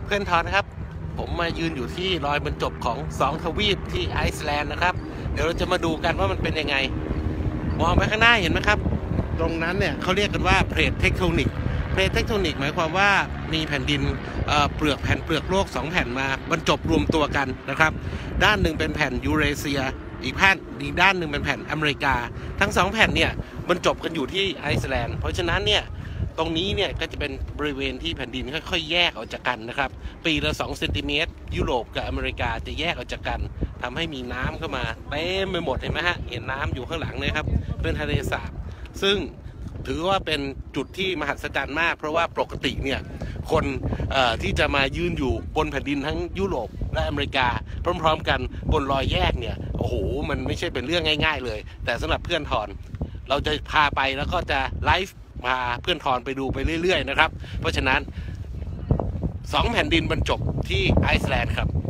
พื่อนทอนนะครับผมมายืนอยู่ที่รอยบรรจบของ2ทวีปที่ไอซ์แลนด์นะครับเดี๋ยวเราจะมาดูกันว่ามันเป็นยังไงมองไปข้างหน้าเห็นไหมครับตรงนั้นเนี่ยเขาเรียกกันว่าเพลทเทคโทนิกหมายความว่ามีแผ่นดินเปลือกโลก2แผ่นมาบรรจบรวมตัวกันนะครับด้านหนึ่งเป็นแผ่นยูเรเซียอีกด้านหนึ่งเป็นแผ่นอเมริกาทั้ง2แผ่นเนี่ยบรรจบกันอยู่ที่ไอซ์แลนด์เพราะฉะนั้นเนี่ยตรงนี้เนี่ยก็จะเป็นบริเวณที่แผ่นดินค่อยๆแยกออกจากกันนะครับปีละ2เซนติเมตรยุโรปกับอเมริกาจะแยกออกจากกันทำให้มีน้ำเข้ามาเต็มไปหมดเห็นไหมฮะเห็นน้ำอยู่ข้างหลังเลยครับเป็นทะเลสาบซึ่งถือว่าเป็นจุดที่มหัศจรรย์มากเพราะว่าปกติเนี่ยคนที่จะมายืนอยู่บนแผ่นดินทั้งยุโรปและอเมริกาพร้อมๆกันบนรอยแยกเนี่ยโอ้โหมันไม่ใช่เป็นเรื่องง่ายๆเลยแต่สำหรับเพื่อนทอนเราจะพาไปแล้วก็จะไลฟ์พาเพื่อนทอนไปดูไปเรื่อยๆนะครับเพราะฉะนั้น2แผ่นดินบรรจบที่ไอซ์แลนด์ครับ